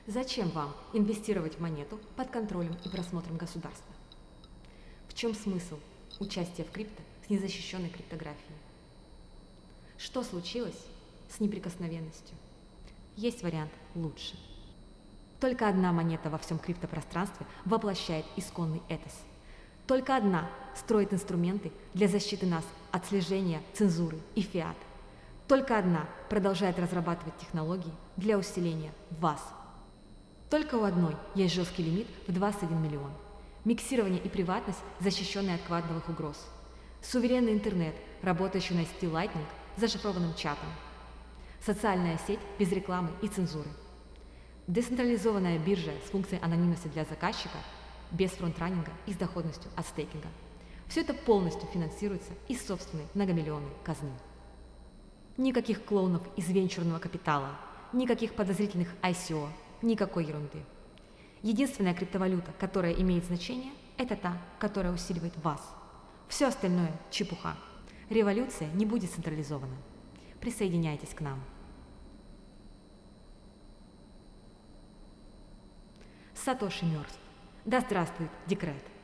Зачем вам инвестировать в монету под контролем и просмотром государства? В чем смысл участия в крипто с незащищенной криптографией? Что случилось с неприкосновенностью? Есть вариант лучше. Только одна монета во всем криптопространстве воплощает исконный этос. Только одна строит инструменты для защиты нас от слежения, цензуры и фиата. Только одна продолжает разрабатывать технологии для усиления вас. Только у одной есть жесткий лимит в 21 миллион. Миксирование и приватность, защищенные от квантовых угроз. Суверенный интернет, работающий на сети Lightning с зашифрованным чатом. Социальная сеть без рекламы и цензуры. Децентрализованная биржа с функцией анонимности для заказчика, без фронтранинга и с доходностью от стейкинга. Все это полностью финансируется из собственной многомиллионной казны. Никаких клоунов из венчурного капитала, никаких подозрительных ICO, никакой ерунды. Единственная криптовалюта, которая имеет значение, это та, которая усиливает вас. Все остальное – чепуха. Революция не будет централизована. Присоединяйтесь к нам. Сатоши мертв. Да здравствует декрет!